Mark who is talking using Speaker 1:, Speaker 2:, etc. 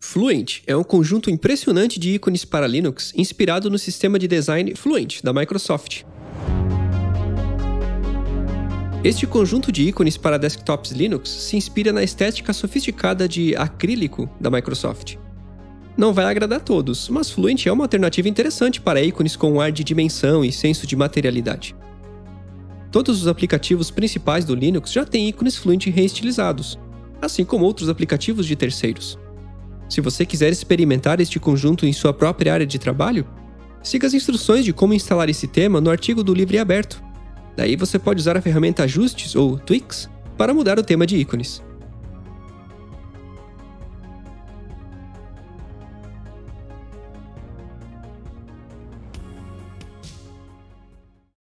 Speaker 1: Fluent é um conjunto impressionante de ícones para Linux inspirado no sistema de design Fluent da Microsoft. Este conjunto de ícones para desktops Linux se inspira na estética sofisticada de acrílico da Microsoft. Não vai agradar a todos, mas Fluent é uma alternativa interessante para ícones com um ar de dimensão e senso de materialidade. Todos os aplicativos principais do Linux já têm ícones Fluent reestilizados, assim como outros aplicativos de terceiros. Se você quiser experimentar este conjunto em sua própria área de trabalho, siga as instruções de como instalar esse tema no artigo do Livre e Aberto. Daí você pode usar a ferramenta Ajustes ou Tweaks para mudar o tema de ícones.